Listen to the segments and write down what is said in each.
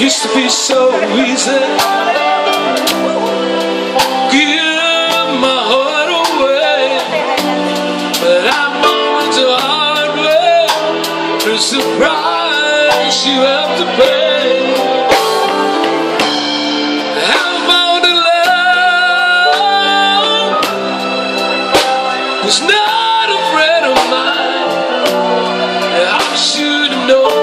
Used to be so easy. Give my heart away, but I'm on the hard way. There's a price you have to pay. How about the love was not a friend of mine? I should have known.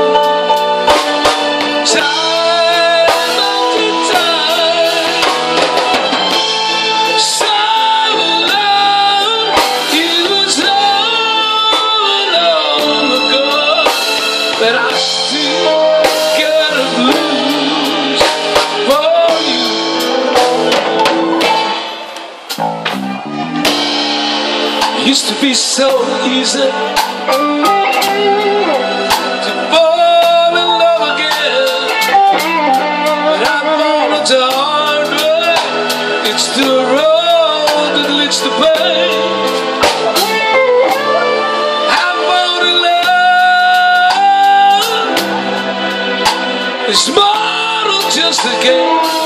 But I still got a blues for you. It used to be so easy to fall in love again, but I'm on a hard way. It's the road that leads to pain. It's more than just a game.